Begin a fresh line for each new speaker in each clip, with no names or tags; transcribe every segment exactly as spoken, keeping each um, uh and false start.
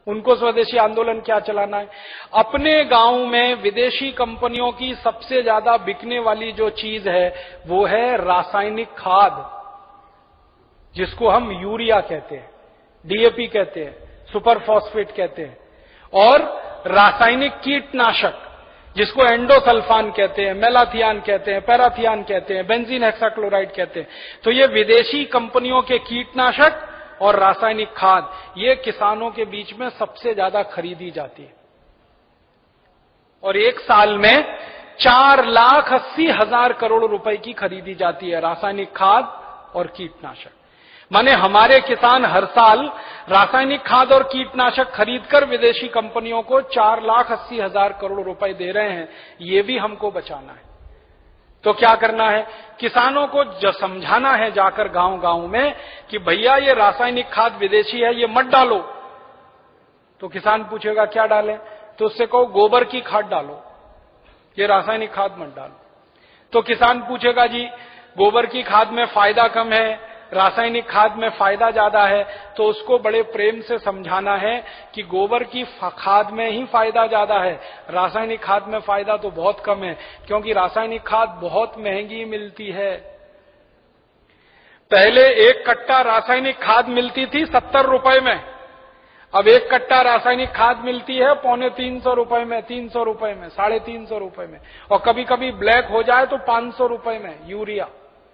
उनको स्वदेशी आंदोलन क्या चलाना है? अपने गांव में विदेशी कंपनियों की सबसे ज्यादा बिकने वाली जो चीज है वो है रासायनिक खाद, जिसको हम यूरिया कहते हैं, डीएपी कहते हैं, सुपर फॉस्फेट कहते हैं, और रासायनिक कीटनाशक जिसको एंडोसल्फान कहते हैं, मेलाथियान कहते हैं, पैराथियान कहते हैं, बेंजीन हेक्साक्लोराइड कहते हैं। तो ये विदेशी कंपनियों के कीटनाशक और रासायनिक खाद ये किसानों के बीच में सबसे ज्यादा खरीदी जाती है, और एक साल में चार लाख अस्सी हजार करोड़ रुपए की खरीदी जाती है रासायनिक खाद और कीटनाशक। माने हमारे किसान हर साल रासायनिक खाद और कीटनाशक खरीदकर विदेशी कंपनियों को चार लाख अस्सी हजार करोड़ रुपए दे रहे हैं। ये भी हमको बचाना है। तो क्या करना है? किसानों को जो समझाना है जाकर गांव गांव में कि भैया ये रासायनिक खाद विदेशी है, ये मत डालो। तो किसान पूछेगा क्या डालें? तो उससे कहो गोबर की खाद डालो, ये रासायनिक खाद मत डालो। तो किसान पूछेगा जी गोबर की खाद में फायदा कम है, रासायनिक खाद में फायदा ज्यादा है। तो उसको बड़े प्रेम से समझाना है कि गोबर की खाद में ही फायदा ज्यादा है, रासायनिक खाद में फायदा तो बहुत कम है, क्योंकि रासायनिक खाद बहुत महंगी मिलती है। पहले एक कट्टा रासायनिक खाद मिलती थी सत्तर रुपए में, अब एक कट्टा रासायनिक खाद मिलती है पौने तीन सौ रुपए में, तीन सौ रुपए में, साढ़े तीन सौ रुपए में, और कभी कभी ब्लैक हो जाए तो पांच सौ रुपए में यूरिया।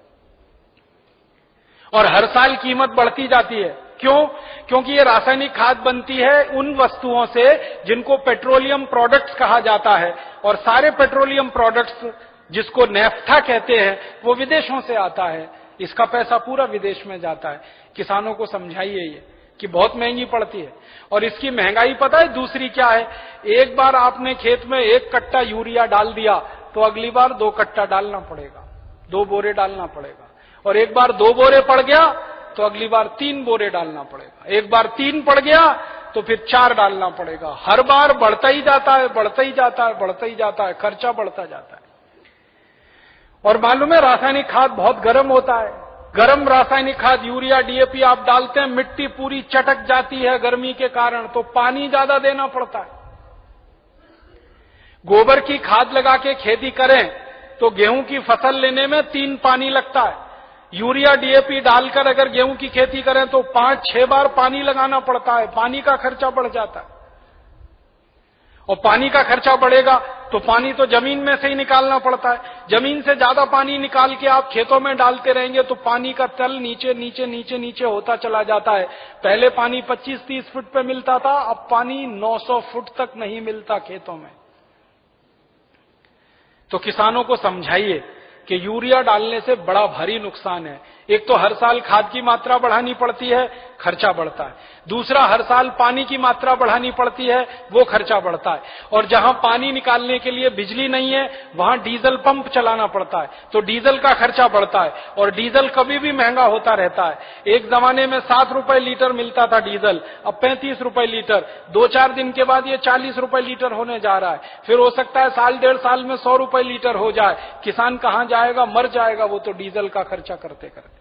और हर साल कीमत बढ़ती जाती है। क्यों? क्योंकि ये रासायनिक खाद बनती है उन वस्तुओं से जिनको पेट्रोलियम प्रोडक्ट्स कहा जाता है, और सारे पेट्रोलियम प्रोडक्ट्स जिसको नेफ्था कहते हैं वो विदेशों से आता है। इसका पैसा पूरा विदेश में जाता है। किसानों को समझाइए ये कि बहुत महंगी पड़ती है। और इसकी महंगाई पता है दूसरी क्या है? एक बार आपने खेत में एक कट्टा यूरिया डाल दिया तो अगली बार दो कट्टा डालना पड़ेगा, दो बोरे डालना पड़ेगा। और एक बार दो बोरे पड़ गया तो अगली बार तीन बोरे डालना पड़ेगा, एक बार तीन पड़ गया तो फिर चार डालना पड़ेगा। हर बार बढ़ता ही जाता है, बढ़ता ही जाता है, बढ़ता ही जाता है, खर्चा बढ़ता जाता है। और मालूम है रासायनिक खाद बहुत गर्म होता है। गर्म रासायनिक खाद यूरिया डीएपी आप डालते हैं, मिट्टी पूरी चटक जाती है गर्मी के कारण, तो पानी ज्यादा देना पड़ता है। गोबर की खाद लगा के खेती करें तो गेहूं की फसल लेने में तीन पानी लगता है। यूरिया डीएपी डालकर अगर गेहूं की खेती करें तो पांच छह बार पानी लगाना पड़ता है, पानी का खर्चा बढ़ जाता है। और पानी का खर्चा बढ़ेगा तो पानी तो जमीन में से ही निकालना पड़ता है। जमीन से ज्यादा पानी निकाल के आप खेतों में डालते रहेंगे तो पानी का तल नीचे नीचे नीचे नीचे होता चला जाता है। पहले पानी पच्चीस तीस फुट पे मिलता था, अब पानी नौ सौ फुट तक नहीं मिलता खेतों में। तो किसानों को समझाइए कि यूरिया डालने से बड़ा भारी नुकसान है। एक तो हर साल खाद की मात्रा बढ़ानी पड़ती है, खर्चा बढ़ता है। दूसरा, हर साल पानी की मात्रा बढ़ानी पड़ती है, वो खर्चा बढ़ता है। और जहां पानी निकालने के लिए बिजली नहीं है वहां डीजल पंप चलाना पड़ता है, तो डीजल का खर्चा बढ़ता है। और डीजल कभी भी महंगा होता रहता है। एक जमाने में सात रुपए लीटर मिलता था डीजल, अब पैंतीस रुपए लीटर। दो चार दिन के बाद ये चालीस रुपए लीटर होने जा रहा है। फिर हो सकता है साल डेढ़ साल में सौ रुपए लीटर हो जाए। किसान कहां जाएगा? मर जाएगा वो तो डीजल का खर्चा करते करते।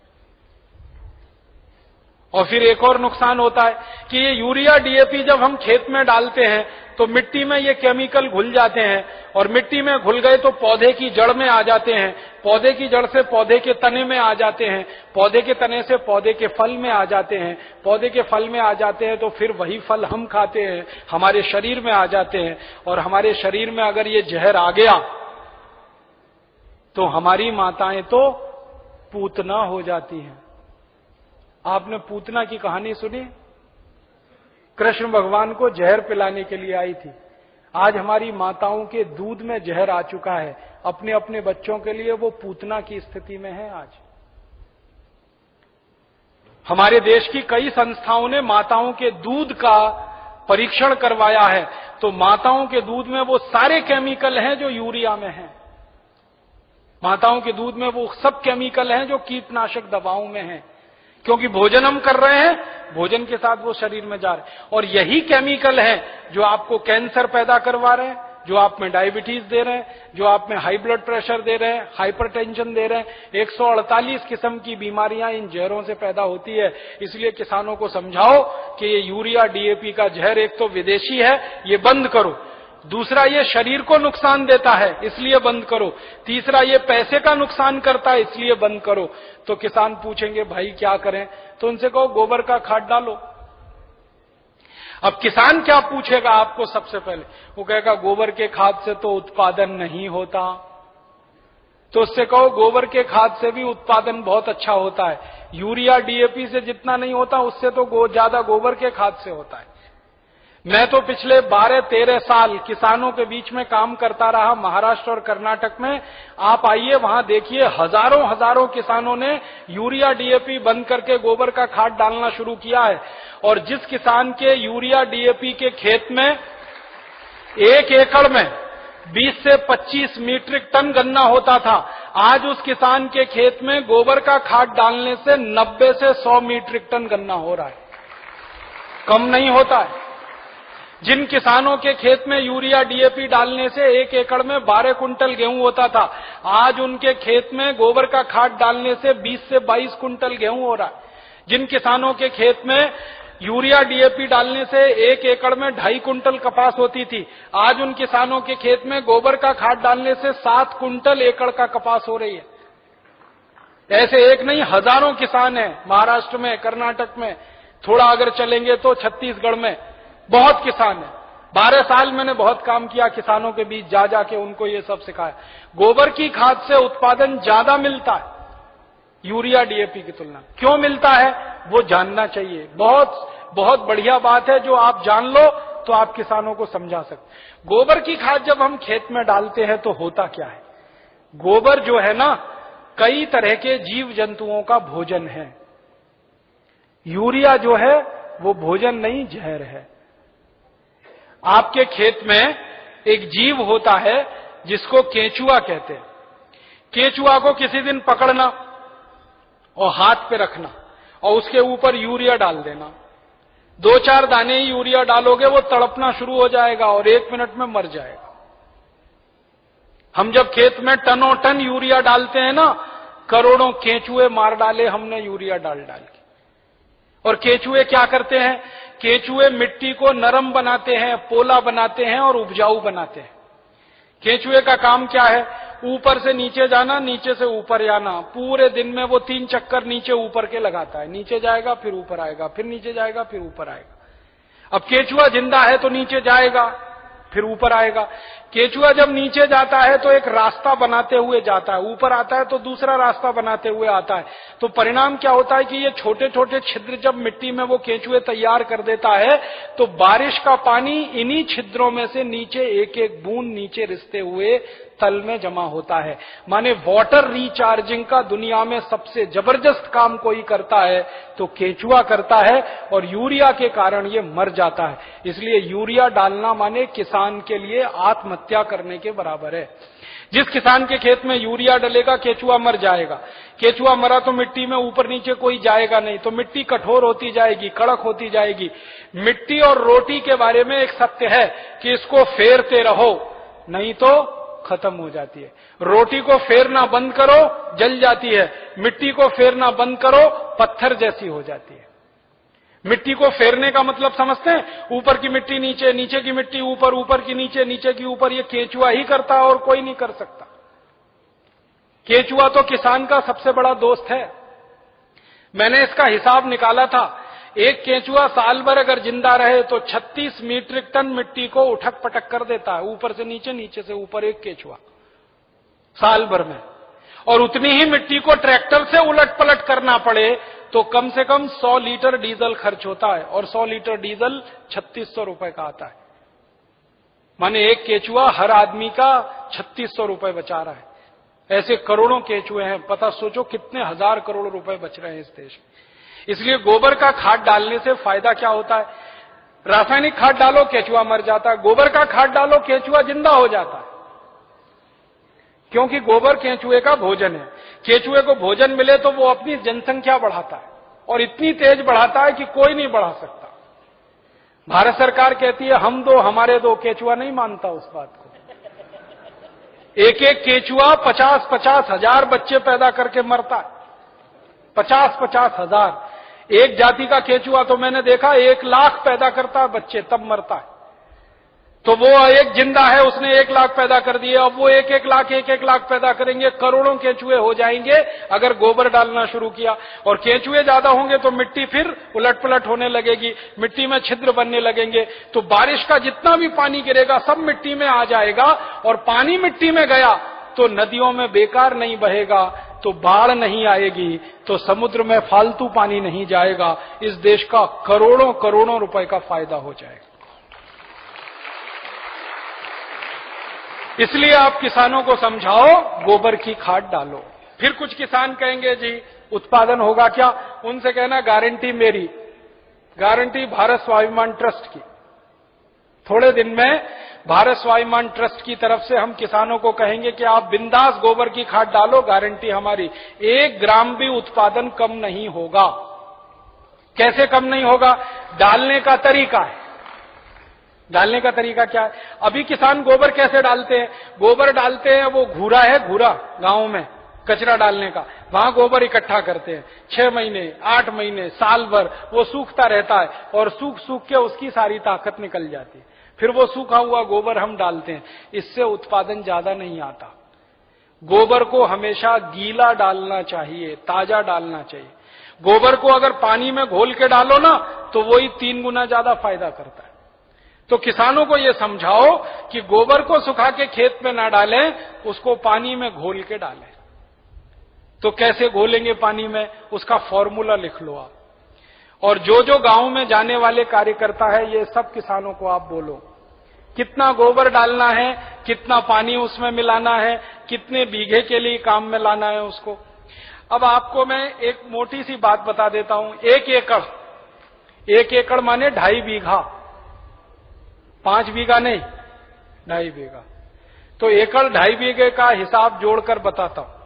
और फिर एक और नुकसान होता है कि ये यूरिया डीएपी जब हम खेत में डालते हैं तो मिट्टी में ये केमिकल घुल जाते हैं, और मिट्टी में घुल गए तो पौधे की जड़ में आ जाते हैं, पौधे की जड़ से पौधे के तने में आ जाते हैं, पौधे के तने से पौधे के फल में आ जाते हैं, पौधे के फल में आ जाते हैं तो फिर वही फल हम खाते हैं, हमारे शरीर में आ जाते हैं। और हमारे शरीर में अगर ये जहर आ गया तो हमारी माताएं तो पूतना हो जाती हैं। आपने पूतना की कहानी सुनी? कृष्ण भगवान को जहर पिलाने के लिए आई थी। आज हमारी माताओं के दूध में जहर आ चुका है, अपने अपने बच्चों के लिए वो पूतना की स्थिति में है। आज हमारे देश की कई संस्थाओं ने माताओं के दूध का परीक्षण करवाया है, तो माताओं के दूध में वो सारे केमिकल हैं जो यूरिया में हैं। माताओं के दूध में वो सब केमिकल हैं जो कीटनाशक दवाओं में हैं, क्योंकि भोजन हम कर रहे हैं, भोजन के साथ वो शरीर में जा रहे हैं। और यही केमिकल हैं जो आपको कैंसर पैदा करवा रहे हैं, जो आप में डायबिटीज दे रहे हैं, जो आप में हाई ब्लड प्रेशर दे रहे हैं, हाइपरटेंशन दे रहे हैं। एक सौ अड़तालीस किस्म की बीमारियां इन जहरों से पैदा होती है। इसलिए किसानों को समझाओ कि ये यूरिया डीएपी का जहर एक तो विदेशी है, ये बंद करो। दूसरा, ये शरीर को नुकसान देता है, इसलिए बंद करो। तीसरा, ये पैसे का नुकसान करता है, इसलिए बंद करो। तो किसान पूछेंगे भाई क्या करें? तो उनसे कहो गोबर का खाद डालो। अब किसान क्या पूछेगा आपको? सबसे पहले वो कहेगा गोबर के खाद से तो उत्पादन नहीं होता। तो उससे कहो गोबर के खाद से भी उत्पादन बहुत अच्छा होता है। यूरिया डीएपी से जितना नहीं होता उससे तो गो, ज्यादा गोबर के खाद से होता है। मैं तो पिछले बारह तेरह साल किसानों के बीच में काम करता रहा, महाराष्ट्र और कर्नाटक में। आप आइए वहां देखिए, हजारों हजारों किसानों ने यूरिया डीएपी बंद करके गोबर का खाद डालना शुरू किया है। और जिस किसान के यूरिया डीएपी के खेत में एक एकड़ में बीस से पच्चीस मीट्रिक टन गन्ना होता था, आज उस किसान के खेत में गोबर का खाद डालने से नब्बे से सौ मीट्रिक टन गन्ना हो रहा है। कम नहीं होता है। जिन किसानों के खेत में यूरिया डीएपी डालने से एक एकड़ में बारह कुंटल गेहूं होता था, आज उनके खेत में गोबर का खाद डालने से बीस से बाईस कुंटल गेहूं हो रहा है। जिन किसानों के खेत में यूरिया डीएपी डालने से एक एकड़ में ढाई कुंटल कपास होती थी, आज उन किसानों के खेत में गोबर का खाद डालने से सात कुंटल एकड़ का कपास हो रही है। ऐसे एक नहीं, हजारों किसान हैं महाराष्ट्र में, कर्नाटक में, थोड़ा अगर चलेंगे तो छत्तीसगढ़ में बहुत किसान है। बारह साल मैंने बहुत काम किया किसानों के बीच, जा जाके उनको ये सब सिखाया। गोबर की खाद से उत्पादन ज्यादा मिलता है यूरिया डीएपी की तुलना। क्यों मिलता है वो जानना चाहिए। बहुत बहुत बढ़िया बात है, जो आप जान लो तो आप किसानों को समझा सकते। गोबर की खाद जब हम खेत में डालते हैं तो होता क्या है? गोबर जो है ना, कई तरह के जीव जंतुओं का भोजन है। यूरिया जो है वो भोजन नहीं, जहर है। आपके खेत में एक जीव होता है जिसको केंचुआ कहते हैं। केंचुआ को किसी दिन पकड़ना और हाथ पे रखना और उसके ऊपर यूरिया डाल देना। दो चार दाने ही यूरिया डालोगे, वो तड़पना शुरू हो जाएगा और एक मिनट में मर जाएगा। हम जब खेत में टनों टन यूरिया डालते हैं ना, करोड़ों केंचुए मार डाले हमने यूरिया डाल डाल के। और केंचुए क्या करते हैं? केंचुए मिट्टी को नरम बनाते हैं, पोला बनाते हैं और उपजाऊ बनाते हैं। केंचुए का काम क्या है? ऊपर से नीचे जाना, नीचे से ऊपर जाना। पूरे दिन में वो तीन चक्कर नीचे ऊपर के लगाता है। नीचे जाएगा फिर ऊपर आएगा, फिर नीचे जाएगा फिर ऊपर आएगा। अब केंचुआ जिंदा है तो नीचे जाएगा फिर ऊपर आएगा। केंचुआ जब नीचे जाता है तो एक रास्ता बनाते हुए जाता है, ऊपर आता है तो दूसरा रास्ता बनाते हुए आता है। तो परिणाम क्या होता है कि ये छोटे छोटे छिद्र जब मिट्टी में वो केंचुए तैयार कर देता है तो बारिश का पानी इन्हीं छिद्रों में से नीचे एक एक बूंद नीचे रिसते हुए तल में जमा होता है। माने वाटर रिचार्जिंग का दुनिया में सबसे जबरदस्त काम कोई करता है तो केंचुआ करता है, और यूरिया के कारण ये मर जाता है। इसलिए यूरिया डालना माने किसान के लिए आत्महत्या करने के बराबर है। जिस किसान के खेत में यूरिया डलेगा केंचुआ मर जाएगा। केंचुआ मरा तो मिट्टी में ऊपर नीचे कोई जाएगा नहीं, तो मिट्टी कठोर होती जाएगी, कड़क होती जाएगी। मिट्टी और रोटी के बारे में एक सत्य है कि इसको फेरते रहो नहीं तो खत्म हो जाती है। रोटी को फेरना बंद करो जल जाती है, मिट्टी को फेरना बंद करो पत्थर जैसी हो जाती है। मिट्टी को फेरने का मतलब समझते हैं? ऊपर की मिट्टी नीचे, नीचे की मिट्टी ऊपर, ऊपर की नीचे, नीचे की ऊपर। ये केंचुआ ही करता है और कोई नहीं कर सकता। केंचुआ तो किसान का सबसे बड़ा दोस्त है। मैंने इसका हिसाब निकाला था, एक केंचुआ साल भर अगर जिंदा रहे तो छत्तीस मीट्रिक टन मिट्टी को उठक पटक कर देता है, ऊपर से नीचे, नीचे से ऊपर, एक केंचुआ साल भर में। और उतनी ही मिट्टी को ट्रैक्टर से उलट पलट करना पड़े तो कम से कम सौ लीटर डीजल खर्च होता है, और सौ लीटर डीजल छत्तीस सौ रुपए का आता है। माने एक केंचुआ हर आदमी का छत्तीस सौ रुपए बचा रहा है। ऐसे करोड़ों केंचुए हैं, पता सोचो कितने हजार करोड़ रुपए बच रहे हैं इस देश में। इसलिए गोबर का खाद डालने से फायदा क्या होता है? रासायनिक खाद डालो केंचुआ मर जाता है, गोबर का खाद डालो केंचुआ जिंदा हो जाता है। क्योंकि गोबर केंचुए का भोजन है। केंचुए को भोजन मिले तो वो अपनी जनसंख्या बढ़ाता है, और इतनी तेज बढ़ाता है कि कोई नहीं बढ़ा सकता। भारत सरकार कहती है हम दो हमारे दो, केंचुआ नहीं मानता उस बात को। एक एक केचुआ पचास पचास हजार बच्चे पैदा करके मरता है। पचास पचास हजार। एक जाति का केचुआ तो मैंने देखा एक लाख पैदा करता है बच्चे, तब मरता है। तो वो एक जिंदा है, उसने एक लाख पैदा कर दिए, अब वो एक एक लाख एक एक लाख पैदा करेंगे, करोड़ों केंचुए हो जाएंगे अगर गोबर डालना शुरू किया। और केंचुए ज्यादा होंगे तो मिट्टी फिर उलट पलट होने लगेगी, मिट्टी में छिद्र बनने लगेंगे, तो बारिश का जितना भी पानी गिरेगा सब मिट्टी में आ जाएगा। और पानी मिट्टी में गया तो नदियों में बेकार नहीं बहेगा, तो बाढ़ नहीं आएगी, तो समुद्र में फालतू पानी नहीं जाएगा। इस देश का करोड़ों करोड़ों रुपए का फायदा हो जाएगा। इसलिए आप किसानों को समझाओ गोबर की खाद डालो। फिर कुछ किसान कहेंगे जी उत्पादन होगा क्या? उनसे कहना गारंटी मेरी, गारंटी भारत स्वाभिमान ट्रस्ट की। थोड़े दिन में भारत स्वाभिमान ट्रस्ट की तरफ से हम किसानों को कहेंगे कि आप बिंदास गोबर की खाद डालो, गारंटी हमारी, एक ग्राम भी उत्पादन कम नहीं होगा। कैसे कम नहीं होगा? डालने का तरीका है। डालने का तरीका क्या है? अभी किसान गोबर कैसे डालते हैं? गोबर डालते हैं, वो घूरा है, घूरा गांव में कचरा डालने का, वहां गोबर इकट्ठा करते हैं। छह महीने, आठ महीने, साल भर वो सूखता रहता है और सूख सूख के उसकी सारी ताकत निकल जाती है। फिर वो सूखा हुआ गोबर हम डालते हैं, इससे उत्पादन ज्यादा नहीं आता। गोबर को हमेशा गीला डालना चाहिए, ताजा डालना चाहिए। गोबर को अगर पानी में घोल के डालो ना तो वही तीन गुना ज्यादा फायदा करता है। तो किसानों को यह समझाओ कि गोबर को सुखा के खेत में ना डालें, उसको पानी में घोल के डालें। तो कैसे घोलेंगे पानी में? उसका फॉर्मूला लिख लो आप। और जो जो गांव में जाने वाले कार्यकर्ता है, ये सब किसानों को आप बोलो कितना गोबर डालना है, कितना पानी उसमें मिलाना है, कितने बीघे के लिए काम में लाना है उसको। अब आपको मैं एक मोटी सी बात बता देता हूं। एक एकड़, एक एकड़ माने ढाई बीघा, पांच बीघा नहीं, ढाई बीघा। तो एकड़ ढाई बीघे का हिसाब जोड़कर बताता हूं।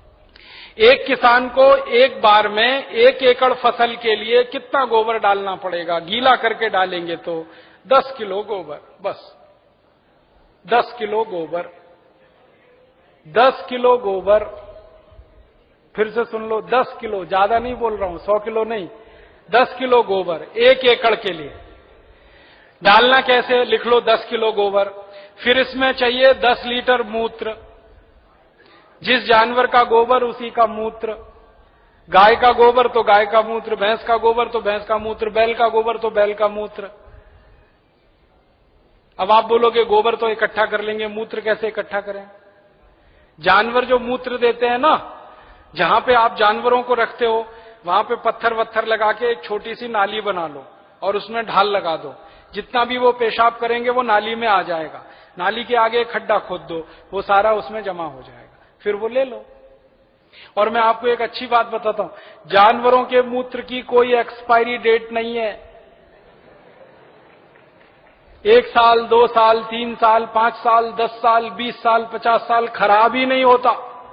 एक किसान को एक बार में एक एकड़ फसल के लिए कितना गोबर डालना पड़ेगा? गीला करके डालेंगे तो दस किलो गोबर, बस दस किलो गोबर, दस किलो गोबर। फिर से सुन लो, दस किलो, ज्यादा नहीं बोल रहा हूं, सौ किलो नहीं, दस किलो गोबर एक एकड़ के लिए डालना। कैसे? लिख लो दस किलो गोबर। फिर इसमें चाहिए दस लीटर मूत्र, जिस जानवर का गोबर उसी का मूत्र। गाय का गोबर तो गाय का मूत्र, भैंस का गोबर तो भैंस का मूत्र, बैल का गोबर तो बैल का मूत्र। अब आप बोलोगे गोबर तो इकट्ठा कर लेंगे, मूत्र कैसे इकट्ठा करें? जानवर जो मूत्र देते हैं ना, जहां पे आप जानवरों को रखते हो वहां पे पत्थर वत्थर लगा के एक छोटी सी नाली बना लो और उसमें ढाल लगा दो। जितना भी वो पेशाब करेंगे वो नाली में आ जाएगा। नाली के आगे एक खड्डा खोद दो, वो सारा उसमें जमा हो जाएगा, फिर वो ले लो। और मैं आपको एक अच्छी बात बताता हूं, जानवरों के मूत्र की कोई एक्सपायरी डेट नहीं है। एक साल, दो साल, तीन साल, पांच साल, दस साल, बीस साल, पचास साल खराब ही नहीं होता।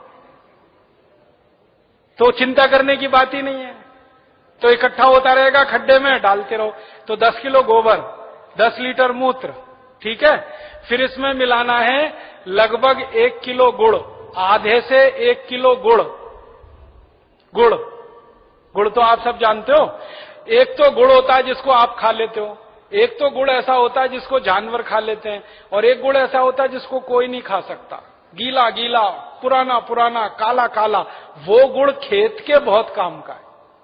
तो चिंता करने की बात ही नहीं है। तो इकट्ठा होता रहेगा, खड्डे में डालते रहो। तो दस किलो गोबर, दस लीटर मूत्र, ठीक है। फिर इसमें मिलाना है लगभग एक किलो गुड़, आधे से एक किलो गुड़। गुड़ गुड़ तो आप सब जानते हो। एक तो गुड़ होता है जिसको आप खा लेते हो, एक तो गुड़ ऐसा होता है जिसको जानवर खा लेते हैं, और एक गुड़ ऐसा होता है जिसको कोई नहीं खा सकता। गीला गीला, पुराना पुराना, काला काला, वो गुड़ खेत के बहुत काम का है।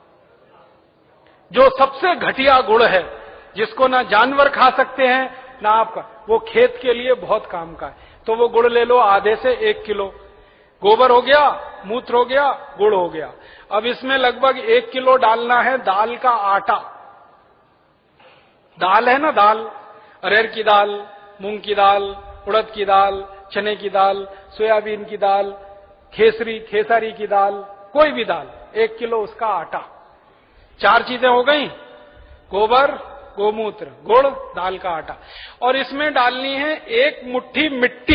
जो सबसे घटिया गुड़ है, जिसको ना जानवर खा सकते हैं ना आपका, वो खेत के लिए बहुत काम का है। तो वो गुड़ ले लो, आधे से एक किलो। गोबर हो गया, मूत्र हो गया, गुड़ हो गया। अब इसमें लगभग एक किलो डालना है दाल का आटा। दाल है ना, दाल, अरहर की दाल, मूंग की दाल, उड़द की दाल, चने की दाल, सोयाबीन की दाल, खेसरी खेसारी की दाल, कोई भी दाल, एक किलो उसका आटा। चार चीजें हो गई, गोबर, गोमूत्र, गुड़, दाल का आटा। और इसमें डालनी है एक मुट्ठी मिट्टी।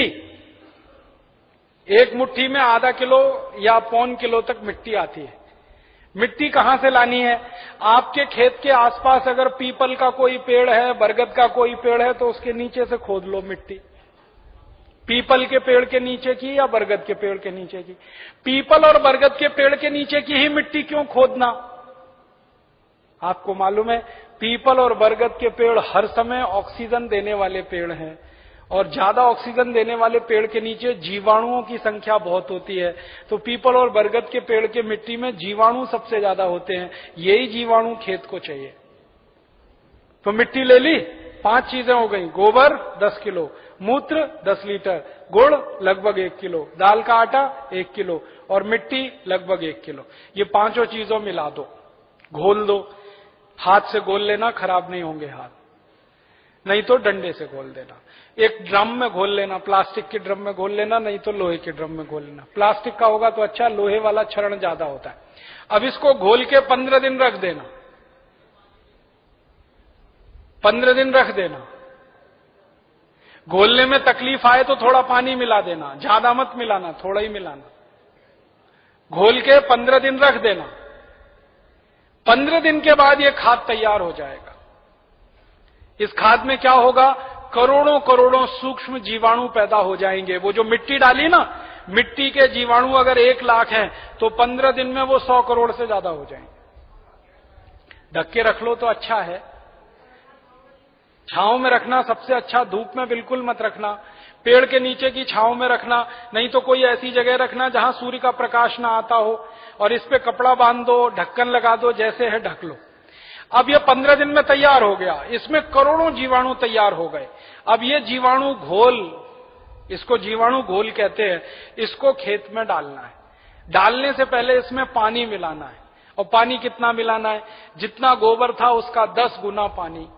एक मुट्ठी में आधा किलो या पौन किलो तक मिट्टी आती है। मिट्टी कहां से लानी है? आपके खेत के आसपास अगर पीपल का कोई पेड़ है, बरगद का कोई पेड़ है, तो उसके नीचे से खोद लो मिट्टी। पीपल के पेड़ के नीचे की या बरगद के पेड़ के नीचे की? पीपल और बरगद के पेड़ के नीचे की ही मिट्टी क्यों खोदना? आपको मालूम है पीपल और बरगद के पेड़ हर समय ऑक्सीजन देने वाले पेड़ हैं, और ज्यादा ऑक्सीजन देने वाले पेड़ के नीचे जीवाणुओं की संख्या बहुत होती है। तो पीपल और बरगद के पेड़ के मिट्टी में जीवाणु सबसे ज्यादा होते हैं, यही जीवाणु खेत को चाहिए। तो मिट्टी ले ली, पांच चीजें हो गई, गोबर दस किलो, मूत्र दस लीटर, गुड़ लगभग एक किलो, दाल का आटा एक किलो और मिट्टी लगभग एक किलो। ये पांचों चीजों मिला दो, घोल दो। हाथ से घोल लेना, खराब नहीं होंगे हाथ, नहीं तो डंडे से घोल देना। एक ड्रम में घोल लेना, प्लास्टिक के ड्रम में घोल लेना, नहीं तो लोहे के ड्रम में घोल लेना। प्लास्टिक का होगा तो अच्छा, लोहे वाला क्षरण ज्यादा होता है। अब इसको घोल के पंद्रह दिन रख देना, पंद्रह दिन रख देना। घोलने में तकलीफ आए तो थोड़ा पानी मिला देना, ज्यादा मत मिलाना, थोड़ा ही मिलाना। घोल के पंद्रह दिन रख देना। पंद्रह दिन के बाद ये खाद तैयार हो जाएगा। इस खाद में क्या होगा, करोड़ों करोड़ों सूक्ष्म जीवाणु पैदा हो जाएंगे। वो जो मिट्टी डाली ना, मिट्टी के जीवाणु अगर एक लाख हैं तो पंद्रह दिन में वो सौ करोड़ से ज्यादा हो जाएंगे। ढक के रख लो तो अच्छा है, छांव में रखना सबसे अच्छा, धूप में बिल्कुल मत रखना। पेड़ के नीचे की छांव में रखना, नहीं तो कोई ऐसी जगह रखना जहां सूर्य का प्रकाश ना आता हो, और इस पे कपड़ा बांध दो, ढक्कन लगा दो, जैसे है ढक लो। अब ये पंद्रह दिन में तैयार हो गया, इसमें करोड़ों जीवाणु तैयार हो गए। अब ये जीवाणु घोल, इसको जीवाणु घोल कहते हैं, इसको खेत में डालना है। डालने से पहले इसमें पानी मिलाना है, और पानी कितना मिलाना है, जितना गोबर था उसका दस गुना पानी,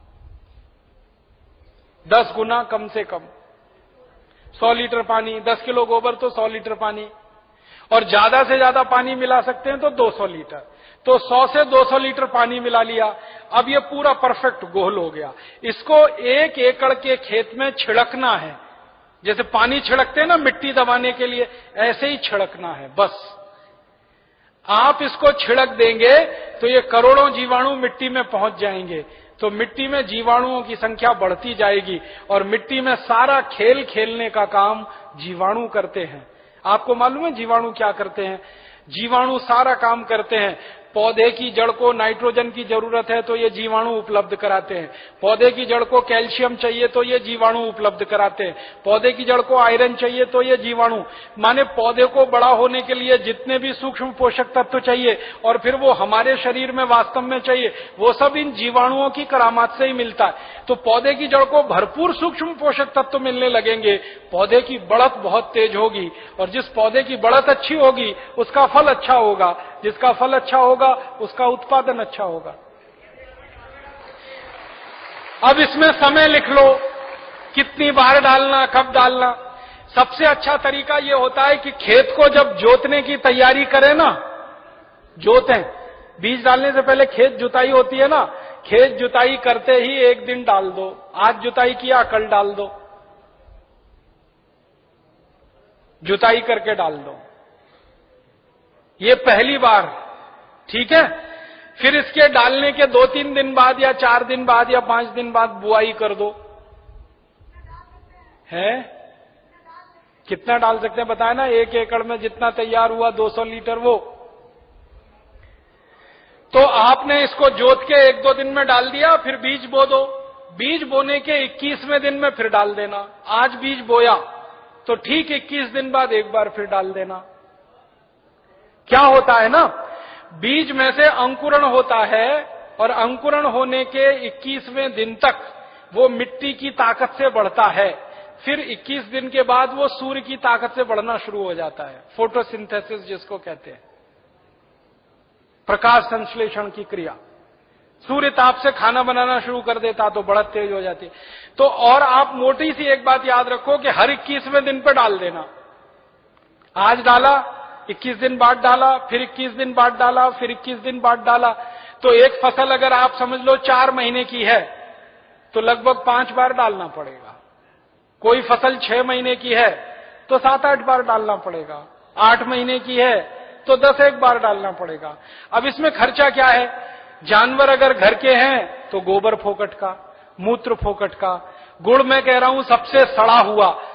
दस गुना कम से कम, सौ लीटर पानी। दस किलो गोबर तो सौ लीटर पानी, और ज्यादा से ज्यादा पानी मिला सकते हैं तो दो सौ लीटर। तो सौ से दो सौ लीटर पानी मिला लिया। अब ये पूरा परफेक्ट घोल हो गया। इसको एक एकड़ के खेत में छिड़कना है, जैसे पानी छिड़कते हैं ना मिट्टी दबाने के लिए, ऐसे ही छिड़कना है बस। आप इसको छिड़क देंगे तो ये करोड़ों जीवाणु मिट्टी में पहुंच जाएंगे। तो मिट्टी में जीवाणुओं की संख्या बढ़ती जाएगी, और मिट्टी में सारा खेल खेलने का काम जीवाणु करते हैं। आपको मालूम है जीवाणु क्या करते हैं? जीवाणु सारा काम करते हैं। पौधे की जड़ को नाइट्रोजन की जरूरत है तो ये जीवाणु उपलब्ध कराते हैं। पौधे की जड़ को कैल्शियम चाहिए तो ये जीवाणु उपलब्ध कराते हैं। पौधे की जड़ को आयरन चाहिए तो ये जीवाणु, माने पौधे को बड़ा होने के लिए जितने भी सूक्ष्म पोषक तत्व चाहिए और फिर वो हमारे शरीर में वास्तव में चाहिए, वो सब इन जीवाणुओं की करामात से ही मिलता है। तो पौधे की जड़ को भरपूर सूक्ष्म पोषक तत्व मिलने लगेंगे, पौधे की बढ़त बहुत तेज होगी, और जिस पौधे की बढ़त अच्छी होगी उसका फल अच्छा होगा, जिसका फल अच्छा होगा उसका उत्पादन अच्छा होगा। अब इसमें समय लिख लो, कितनी बार डालना, कब डालना। सबसे अच्छा तरीका यह होता है कि खेत को जब जोतने की तैयारी करें ना, जोतें, बीज डालने से पहले खेत जुताई होती है ना, खेत जुताई करते ही एक दिन डाल दो। आज जुताई किया, कल डाल दो, जुताई करके डाल दो, ये पहली बार, ठीक है। फिर इसके डालने के दो तीन दिन बाद या चार दिन बाद या पांच दिन बाद बुआई कर दो। है कितना डाल सकते हैं बताए ना, एक एकड़ में जितना तैयार हुआ दो सौ लीटर वो। तो आपने इसको जोत के एक दो दिन में डाल दिया, फिर बीज बो दो। बीज बोने के इक्कीसवें दिन में फिर डाल देना। आज बीज बोया तो ठीक इक्कीस दिन बाद एक बार फिर डाल देना। क्या होता है ना, बीज में से अंकुरण होता है, और अंकुरण होने के इक्कीसवें दिन तक वो मिट्टी की ताकत से बढ़ता है। फिर इक्कीस दिन के बाद वो सूर्य की ताकत से बढ़ना शुरू हो जाता है, फोटोसिंथेसिस जिसको कहते हैं, प्रकाश संश्लेषण की क्रिया। सूर्य ताप से खाना बनाना शुरू कर देता तो बढ़त तेज हो जाती। तो और आप मोटी सी एक बात याद रखो कि हर इक्कीसवें दिन पे डाल देना। आज डाला, इक्कीस दिन बाद डाला, फिर इक्कीस दिन बाद डाला, फिर इक्कीस दिन बाद डाला। तो एक फसल अगर आप समझ लो चार महीने की है तो लगभग पांच बार डालना पड़ेगा। कोई फसल छह महीने की है तो सात आठ बार डालना पड़ेगा। आठ महीने की है तो दस एक बार डालना पड़ेगा। अब इसमें खर्चा क्या है? जानवर अगर घर के हैं तो गोबर फोकट का, मूत्र फोकट का, गुड़ मैं कह रहा हूं सबसे सड़ा हुआ,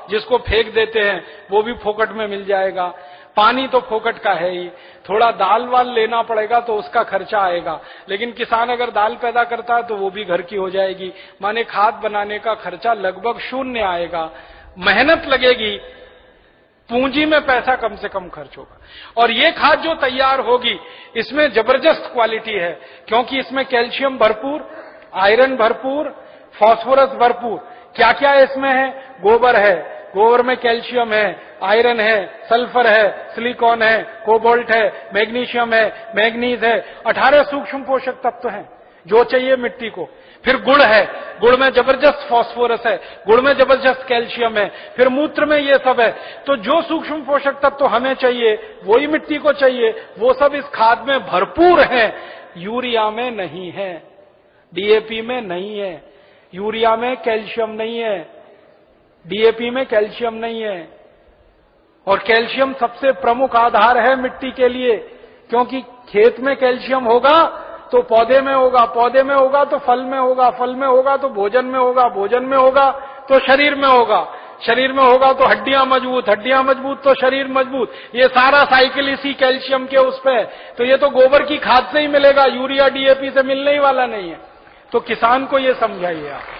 जिसको फेंक देते हैं वो भी फोकट में मिल जाएगा, पानी तो फोकट का है ही, थोड़ा दाल वाल लेना पड़ेगा तो उसका खर्चा आएगा, लेकिन किसान अगर दाल पैदा करता है तो वो भी घर की हो जाएगी। माने खाद बनाने का खर्चा लगभग शून्य आएगा, मेहनत लगेगी, पूंजी में पैसा कम से कम खर्च होगा। और ये खाद जो तैयार होगी इसमें जबरदस्त क्वालिटी है, क्योंकि इसमें कैल्शियम भरपूर, आयरन भरपूर, फास्फोरस भरपूर। क्या क्या इसमें है? गोबर है, गोबर में कैल्शियम है, आयरन है, सल्फर है, सिलिकॉन है, कोबाल्ट है, मैग्नीशियम है, मैग्नीज है, अठारह सूक्ष्म पोषक तत्व हैं जो चाहिए मिट्टी को। फिर गुड़ है, गुड़ में जबरदस्त फास्फोरस है, गुड़ में जबरदस्त कैल्शियम है, फिर मूत्र में ये सब है। तो जो सूक्ष्म पोषक तत्व हमें चाहिए वही मिट्टी को चाहिए, वो सब इस खाद में भरपूर है, यूरिया में नहीं है, डीएपी में नहीं है। यूरिया में कैल्शियम नहीं है, डीएपी में कैल्शियम नहीं है। और कैल्शियम सबसे प्रमुख आधार है मिट्टी के लिए, क्योंकि खेत में कैल्शियम होगा तो पौधे में होगा, पौधे में होगा तो फल में होगा, फल में होगा तो भोजन में होगा, भोजन में होगा तो शरीर में होगा, शरीर में होगा तो हड्डियां मजबूत, हड्डियां मजबूत तो शरीर मजबूत। ये सारा साइकिल इसी कैल्शियम के उस पे है। तो ये तो गोबर की खाद से ही मिलेगा, यूरिया डीएपी से मिलने ही वाला नहीं है। तो किसान को ये समझाइए आप।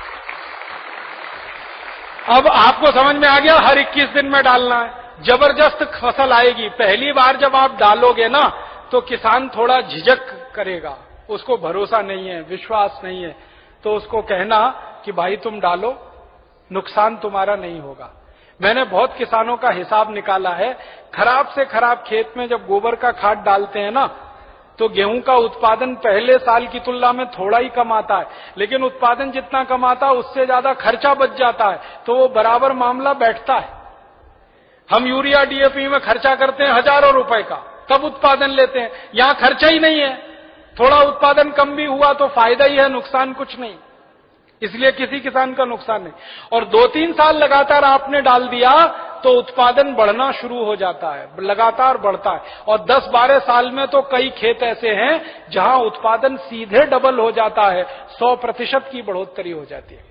अब आपको समझ में आ गया, हर इक्कीस दिन में डालना है, जबरदस्त फसल आएगी। पहली बार जब आप डालोगे ना तो किसान थोड़ा झिझक करेगा, उसको भरोसा नहीं है, विश्वास नहीं है, तो उसको कहना कि भाई तुम डालो, नुकसान तुम्हारा नहीं होगा। मैंने बहुत किसानों का हिसाब निकाला है, खराब से खराब खेत में जब गोबर का खाद डालते हैं ना तो गेहूं का उत्पादन पहले साल की तुलना में थोड़ा ही कम आता है, लेकिन उत्पादन जितना कम आता है उससे ज्यादा खर्चा बच जाता है, तो वो बराबर मामला बैठता है। हम यूरिया डीएपी में खर्चा करते हैं हजारों रुपए का, तब उत्पादन लेते हैं, यहां खर्चा ही नहीं है, थोड़ा उत्पादन कम भी हुआ तो फायदा ही है, नुकसान कुछ नहीं, इसलिए किसी किसान का नुकसान नहीं। और दो तीन साल लगातार आपने डाल दिया तो उत्पादन बढ़ना शुरू हो जाता है, लगातार बढ़ता है। और दस बारह साल में तो कई खेत ऐसे हैं जहां उत्पादन सीधे डबल हो जाता है, सौ प्रतिशत की बढ़ोतरी हो जाती है।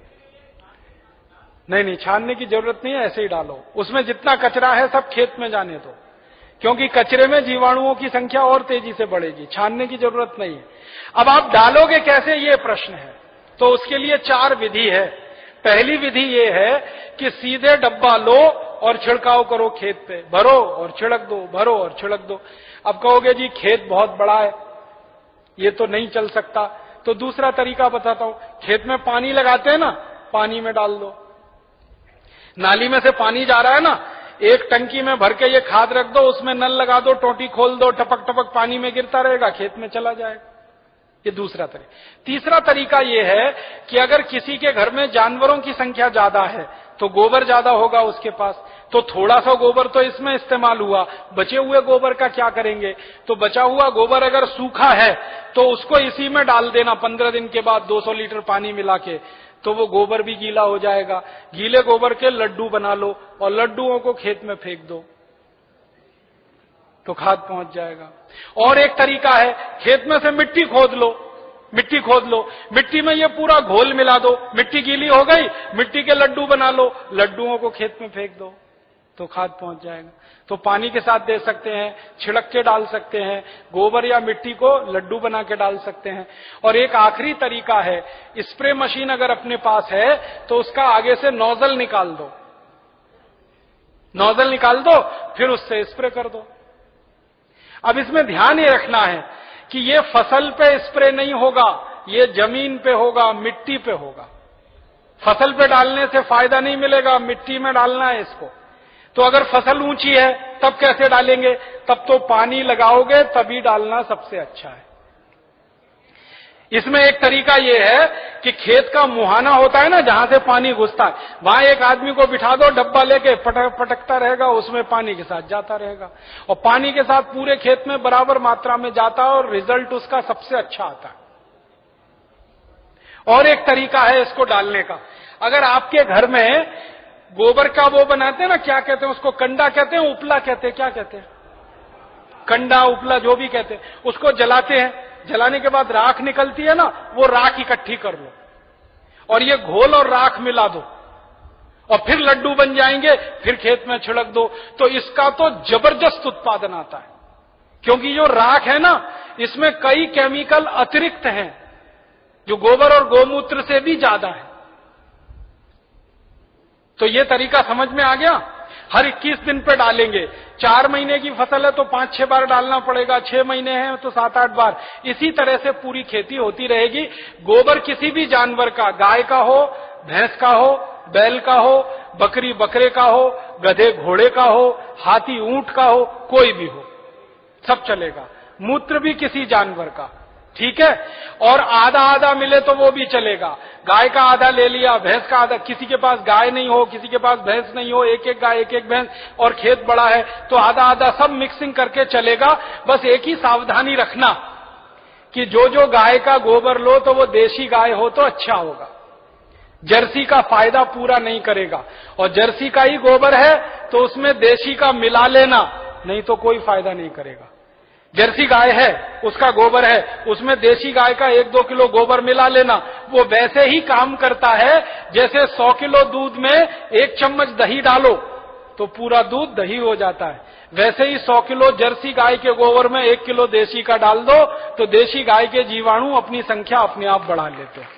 नहीं नहीं, छानने की जरूरत नहीं है, ऐसे ही डालो, उसमें जितना कचरा है सब खेत में जाने दो, क्योंकि कचरे में जीवाणुओं की संख्या और तेजी से बढ़ेगी, छानने की जरूरत नहीं है। अब आप डालोगे कैसे, ये प्रश्न है। तो उसके लिए चार विधि है। पहली विधि ये है कि सीधे डब्बा लो और छिड़काव करो, खेत पे भरो और छिड़क दो, भरो और छिड़क दो। अब कहोगे जी खेत बहुत बड़ा है, ये तो नहीं चल सकता, तो दूसरा तरीका बताता हूं। खेत में पानी लगाते हैं ना, पानी में डाल दो, नाली में से पानी जा रहा है ना, एक टंकी में भर के ये खाद रख दो, उसमें नल लगा दो, टोटी खोल दो, टपक टपक पानी में गिरता रहेगा, खेत में चला जाएगा। ये दूसरा तरीका। तीसरा तरीका ये है कि अगर किसी के घर में जानवरों की संख्या ज्यादा है तो गोबर ज्यादा होगा उसके पास, तो थोड़ा सा गोबर तो इसमें इस्तेमाल हुआ, बचे हुए गोबर का क्या करेंगे? तो बचा हुआ गोबर अगर सूखा है तो उसको इसी में डाल देना, पंद्रह दिन के बाद दो सौ लीटर पानी मिला के, तो वो गोबर भी गीला हो जाएगा। गीले गोबर के लड्डू बना लो और लड्डुओं को खेत में फेंक दो तो खाद पहुंच जाएगा। और एक तरीका है, खेत में से मिट्टी खोद लो, मिट्टी खोद लो, मिट्टी में ये पूरा घोल मिला दो, मिट्टी गीली हो गई, मिट्टी के लड्डू बना लो, लड्डुओं को खेत में फेंक दो तो खाद पहुंच जाएगा। तो पानी के साथ दे सकते हैं, छिड़क के डाल सकते हैं, गोबर या मिट्टी को लड्डू बना के डाल सकते हैं। और एक आखिरी तरीका है, स्प्रे मशीन अगर अपने पास है तो उसका आगे से नोजल निकाल दो, नोजल निकाल दो, फिर उससे स्प्रे कर दो। अब इसमें ध्यान ये रखना है कि ये फसल पे स्प्रे नहीं होगा, ये जमीन पे होगा, मिट्टी पे होगा। फसल पे डालने से फायदा नहीं मिलेगा, मिट्टी में डालना है इसको। तो अगर फसल ऊंची है तब कैसे डालेंगे? तब तो पानी लगाओगे तभी डालना सबसे अच्छा है। इसमें एक तरीका यह है कि खेत का मुहाना होता है ना, जहां से पानी घुसता है, वहां एक आदमी को बिठा दो, डब्बा लेके पटक पटकता रहेगा, उसमें पानी के साथ जाता रहेगा और पानी के साथ पूरे खेत में बराबर मात्रा में जाता है और रिजल्ट उसका सबसे अच्छा आता है। और एक तरीका है इसको डालने का, अगर आपके घर में गोबर का वो बनाते हैं ना, क्या कहते हैं उसको, कंडा कहते हैं, उपला कहते हैं, क्या कहते हैं, कंडा उपला जो भी कहते हैं, उसको जलाते हैं, जलाने के बाद राख निकलती है ना, वो राख इकट्ठी कर लो और ये घोल और राख मिला दो और फिर लड्डू बन जाएंगे, फिर खेत में छिड़क दो, तो इसका तो जबरदस्त उत्पादन आता है। क्योंकि जो राख है ना, इसमें कई केमिकल अतिरिक्त हैं जो गोबर और गोमूत्र से भी ज्यादा है। तो ये तरीका समझ में आ गया। हर इक्कीस दिन पे डालेंगे। चार महीने की फसल है तो पांच छह बार डालना पड़ेगा, छह महीने हैं तो सात आठ बार। इसी तरह से पूरी खेती होती रहेगी। गोबर किसी भी जानवर का, गाय का हो, भैंस का हो, बैल का हो, बकरी बकरे का हो, गधे घोड़े का हो, हाथी ऊंट का हो, कोई भी हो, सब चलेगा। मूत्र भी किसी जानवर का, ठीक है। और आधा आधा मिले तो वो भी चलेगा। गाय का आधा ले लिया, भैंस का आधा, किसी के पास गाय नहीं हो, किसी के पास भैंस नहीं हो, एक एक गाय एक एक भैंस, और खेत बड़ा है तो आधा आधा सब मिक्सिंग करके चलेगा। बस एक ही सावधानी रखना कि जो जो गाय का गोबर लो तो वो देशी गाय हो तो अच्छा होगा। जर्सी का फायदा पूरा नहीं करेगा, और जर्सी का ही गोबर है तो उसमें देशी का मिला लेना, नहीं तो कोई फायदा नहीं करेगा। जर्सी गाय है, उसका गोबर है, उसमें देशी गाय का एक दो किलो गोबर मिला लेना, वो वैसे ही काम करता है जैसे सौ किलो दूध में एक चम्मच दही डालो तो पूरा दूध दही हो जाता है। वैसे ही सौ किलो जर्सी गाय के गोबर में एक किलो देशी का डाल दो तो देशी गाय के जीवाणु अपनी संख्या अपने आप बढ़ा लेते हैं।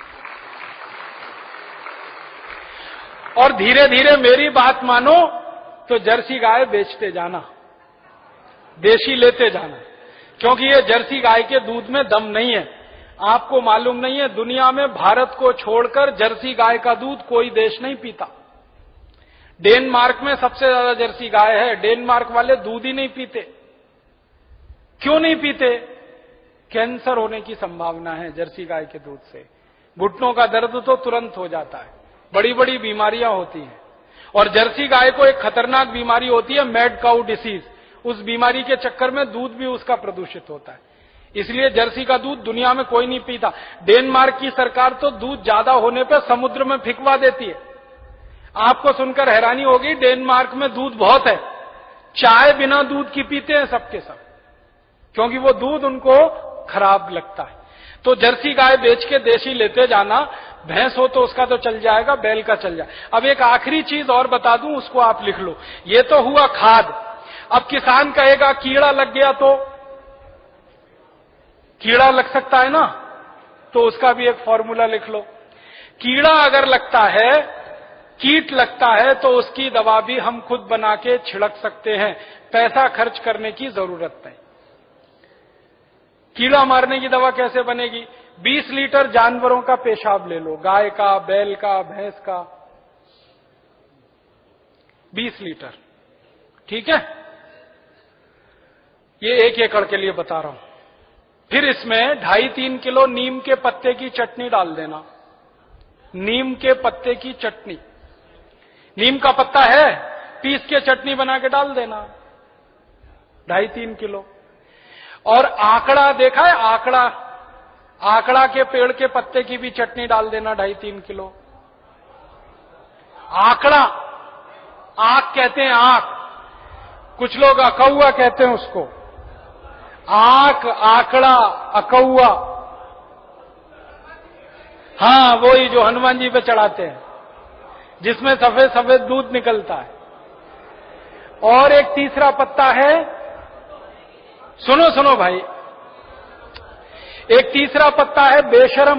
और धीरे धीरे मेरी बात मानो तो जर्सी गाय बेचते जाना, देशी लेते जाना, क्योंकि ये जर्सी गाय के दूध में दम नहीं है। आपको मालूम नहीं है, दुनिया में भारत को छोड़कर जर्सी गाय का दूध कोई देश नहीं पीता। डेनमार्क में सबसे ज्यादा जर्सी गाय है। डेनमार्क वाले दूध ही नहीं पीते। क्यों नहीं पीते? कैंसर होने की संभावना है जर्सी गाय के दूध से। घुटनों का दर्द तो तुरंत हो जाता है, बड़ी बड़ी बीमारियां होती हैं। और जर्सी गाय को एक खतरनाक बीमारी होती है, मैड काउ डिसीज। उस बीमारी के चक्कर में दूध भी उसका प्रदूषित होता है, इसलिए जर्सी का दूध दुनिया में कोई नहीं पीता। डेनमार्क की सरकार तो दूध ज्यादा होने पर समुद्र में फेंकवा देती है। आपको सुनकर हैरानी होगी, डेनमार्क में दूध बहुत है, चाय बिना दूध की पीते हैं सबके सब, क्योंकि वो दूध उनको खराब लगता है। तो जर्सी गाय बेच के देशी लेते जाना। भैंस हो तो उसका तो चल जाएगा, बैल का चल जाए। अब एक आखिरी चीज और बता दूं, उसको आप लिख लो। ये तो हुआ खाद। अब किसान कहेगा कीड़ा लग गया तो, कीड़ा लग सकता है ना, तो उसका भी एक फॉर्मूला लिख लो। कीड़ा अगर लगता है, कीट लगता है, तो उसकी दवा भी हम खुद बना के छिड़क सकते हैं, पैसा खर्च करने की जरूरत नहीं। कीड़ा मारने की दवा कैसे बनेगी? बीस लीटर जानवरों का पेशाब ले लो, गाय का, बैल का, भैंस का, बीस लीटर, ठीक है। ये एक एकड़ के लिए बता रहा हूं। फिर इसमें ढाई तीन किलो नीम के पत्ते की चटनी डाल देना। नीम के पत्ते की चटनी, नीम का पत्ता है, पीस के चटनी बना के डाल देना, ढाई तीन किलो। और आंकड़ा देखा है? आंकड़ा, आंकड़ा के पेड़ के पत्ते की भी चटनी डाल देना, ढाई तीन किलो। आंकड़ा, आंख कहते हैं, आंख, कुछ लोग अकौआ कहते हैं उसको। आंख, आंकड़ा, अकौआ, हाँ वही जो हनुमान जी पे चढ़ाते हैं, जिसमें सफेद सफेद दूध निकलता है। और एक तीसरा पत्ता है, सुनो सुनो भाई, एक तीसरा पत्ता है बेशरम।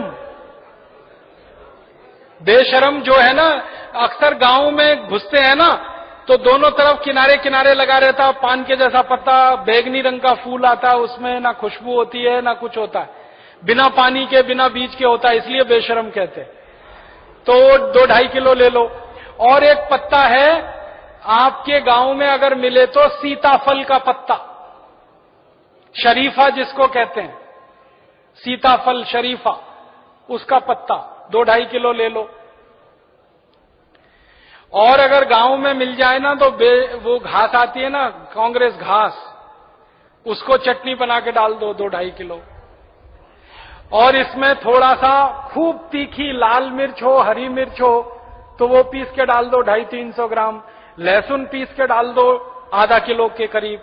बेशरम जो है ना, अक्सर गांव में घुसते हैं ना, तो दोनों तरफ किनारे किनारे लगा रहता, पान के जैसा पत्ता, बैगनी रंग का फूल आता है, उसमें ना खुशबू होती है ना कुछ होता है, बिना पानी के बिना बीज के होता है, इसलिए बेशरम कहते हैं। तो दो ढाई किलो ले लो। और एक पत्ता है, आपके गांव में अगर मिले तो सीताफल का पत्ता, शरीफा जिसको कहते हैं, सीताफल शरीफा, उसका पत्ता दो ढाई किलो ले लो। और अगर गांव में मिल जाए ना तो वो घास आती है ना, कांग्रेस घास, उसको चटनी बना के डाल दो, दो ढाई किलो। और इसमें थोड़ा सा खूब तीखी लाल मिर्च हो, हरी मिर्च हो, तो वो पीस के डाल दो, ढाई तीन सौ ग्राम। लहसुन पीस के डाल दो, आधा किलो के करीब।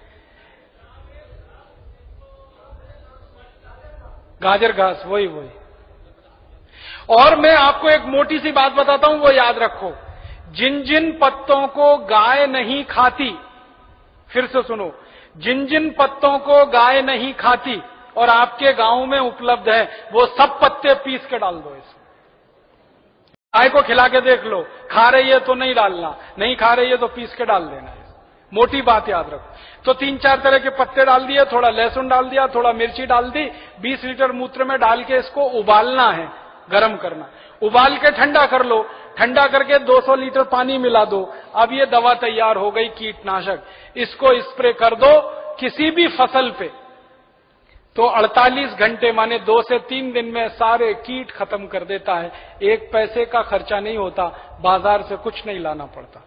गाजर घास, वही वही। और मैं आपको एक मोटी सी बात बताता हूं, वो याद रखो। जिन जिन पत्तों को गाय नहीं खाती, फिर से सुनो, जिन जिन पत्तों को गाय नहीं खाती और आपके गांव में उपलब्ध है, वो सब पत्ते पीस के डाल दो इसमें। गाय को खिला के देख लो, खा रही है तो नहीं डालना, नहीं खा रही है तो पीस के डाल देना है। मोटी बात याद रखो। तो तीन चार तरह के पत्ते डाल दिए, थोड़ा लहसुन डाल दिया, थोड़ा मिर्ची डाल दी, बीस लीटर मूत्र में डाल के इसको उबालना है, गरम करना, उबाल के ठंडा कर लो, ठंडा करके दो सौ लीटर पानी मिला दो। अब ये दवा तैयार हो गई, कीटनाशक। इसको स्प्रे कर दो किसी भी फसल पे, तो अड़तालीस घंटे माने दो से तीन दिन में सारे कीट खत्म कर देता है। एक पैसे का खर्चा नहीं होता, बाजार से कुछ नहीं लाना पड़ता।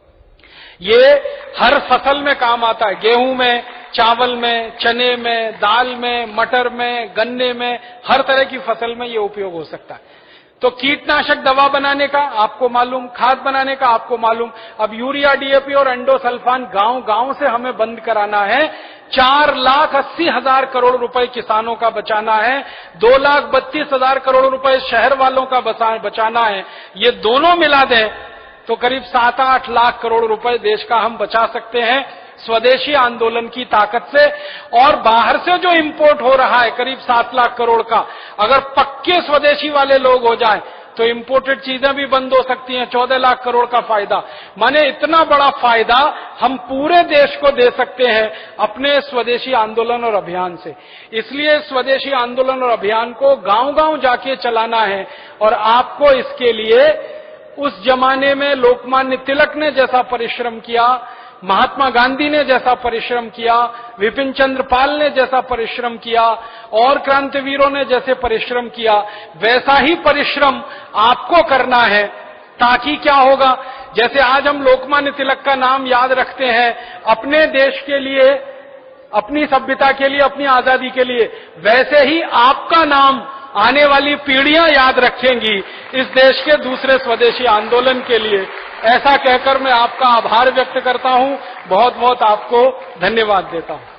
ये हर फसल में काम आता है, गेहूं में, चावल में, चने में, दाल में, मटर में, गन्ने में, हर तरह की फसल में ये उपयोग हो सकता है। तो कीटनाशक दवा बनाने का आपको मालूम, खाद बनाने का आपको मालूम। अब यूरिया, डीएपी और एंडोसल्फान गांव गांव से हमें बंद कराना है। चार लाख अस्सी हजार करोड़ रुपए किसानों का बचाना है, दो लाख बत्तीस हजार करोड़ रुपए शहर वालों का बचाना है। ये दोनों मिला दें तो करीब सात आठ लाख करोड़ रुपए देश का हम बचा सकते हैं स्वदेशी आंदोलन की ताकत से। और बाहर से जो इंपोर्ट हो रहा है करीब सात लाख करोड़ का, अगर पक्के स्वदेशी वाले लोग हो जाएं तो इंपोर्टेड चीजें भी बंद हो सकती हैं। चौदह लाख करोड़ का फायदा, माने इतना बड़ा फायदा हम पूरे देश को दे सकते हैं अपने स्वदेशी आंदोलन और अभियान से। इसलिए स्वदेशी आंदोलन और अभियान को गांव गांव जाके चलाना है। और आपको इसके लिए उस जमाने में लोकमान्य तिलक ने जैसा परिश्रम किया, महात्मा गांधी ने जैसा परिश्रम किया, विपिन चंद्र पाल ने जैसा परिश्रम किया और क्रांतिवीरों ने जैसे परिश्रम किया, वैसा ही परिश्रम आपको करना है। ताकि क्या होगा, जैसे आज हम लोकमान्य तिलक का नाम याद रखते हैं अपने देश के लिए, अपनी सभ्यता के लिए, अपनी आजादी के लिए, वैसे ही आपका नाम आने वाली पीढ़ियां याद रखेंगी इस देश के दूसरे स्वदेशी आंदोलन के लिए। ऐसा कहकर मैं आपका आभार व्यक्त करता हूं, बहुत बहुत आपको धन्यवाद देता हूं।